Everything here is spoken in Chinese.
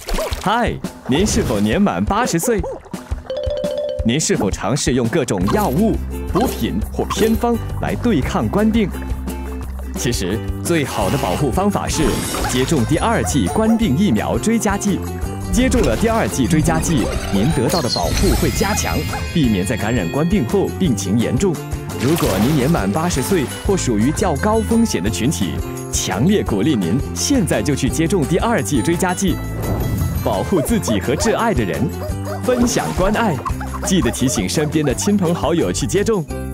嗨，您是否年满80岁？您是否尝试用各种药物、补品或偏方来对抗冠病？其实，最好的保护方法是接种第2剂冠病疫苗追加剂。接种了第2剂追加剂，您得到的保护会加强，避免在感染冠病后病情严重。如果您年满80岁或属于较高风险的群体，强烈鼓励您现在就去接种第2剂追加剂，保护自己和挚爱的人，分享关爱，记得提醒身边的亲朋好友去接种。